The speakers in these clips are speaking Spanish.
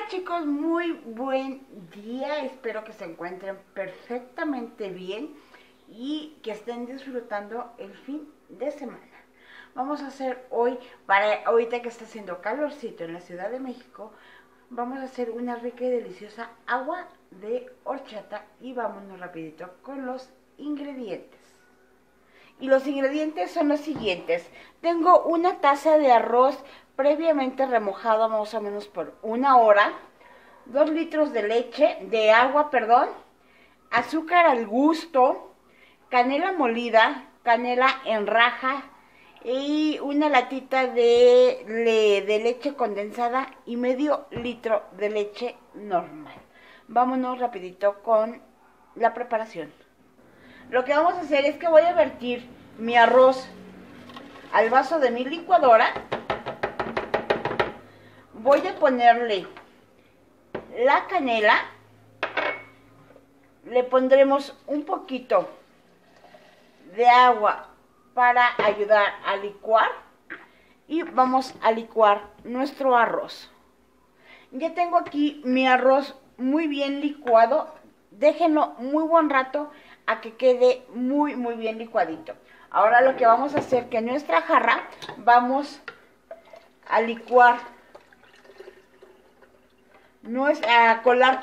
Chicos, muy buen día, espero que se encuentren perfectamente bien y que estén disfrutando el fin de semana. Vamos a hacer hoy, para ahorita que está haciendo calorcito en la Ciudad de México, vamos a hacer una rica y deliciosa agua de horchata y vámonos rapidito con los ingredientes. Y los ingredientes son los siguientes. Tengo una taza de arroz previamente remojado más o menos por 1 hora, 2 litros de agua, azúcar al gusto, canela molida, canela en raja y una latita de leche condensada y medio litro de leche normal. Vámonos rapidito con la preparación. Lo que vamos a hacer es que voy a vertir mi arroz al vaso de mi licuadora. Voy a ponerle la canela. Le pondremos un poquito de agua para ayudar a licuar. Y vamos a licuar nuestro arroz. Ya tengo aquí mi arroz muy bien licuado. Déjenlo muy buen rato a que quede muy bien licuadito. Ahora lo que vamos a hacer que en nuestra jarra vamos a licuar, a colar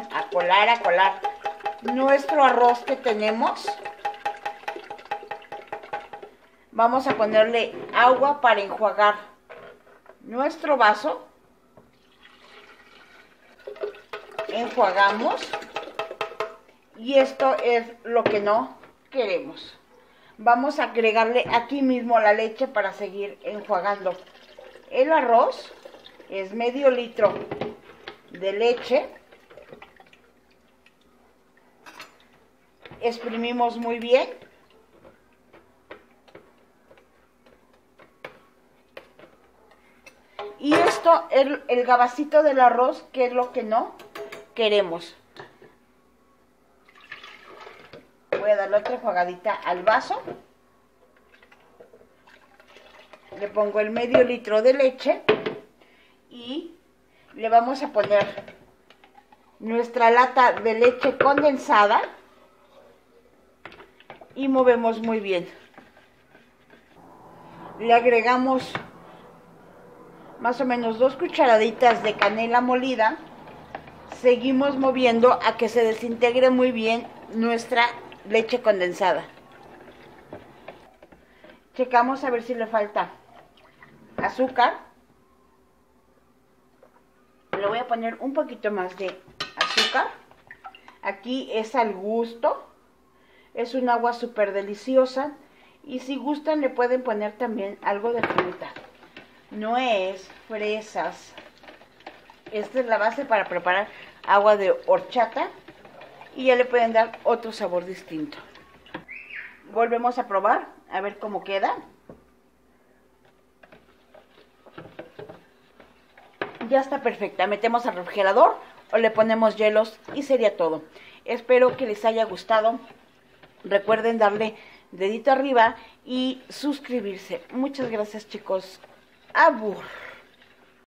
nuestro arroz que tenemos. Vamos a ponerle agua para enjuagar nuestro vaso. Enjuagamos. Y esto es lo que no queremos. Vamos a agregarle aquí mismo la leche para seguir enjuagando. El arroz es medio litro de leche. Exprimimos muy bien. Y esto, el gabacito del arroz, que es lo que no queremos. Voy a darle otra enjuagadita al vaso. Le pongo el medio litro de leche y le vamos a poner nuestra lata de leche condensada y movemos muy bien. Le agregamos más o menos 2 cucharaditas de canela molida. Seguimos moviendo a que se desintegre muy bien nuestra leche condensada. Checamos a ver si le falta azúcar. Le voy a poner un poquito más de azúcar. Aquí es al gusto. Es un agua súper deliciosa. Y si gustan le pueden poner también algo de fruta. Nuez, fresas. Esta es la base para preparar agua de horchata. Y ya le pueden dar otro sabor distinto. Volvemos a probar, a ver cómo queda. Ya está perfecta. Metemos al refrigerador o le ponemos hielos y sería todo. Espero que les haya gustado. Recuerden darle dedito arriba y suscribirse. Muchas gracias, chicos. Abur.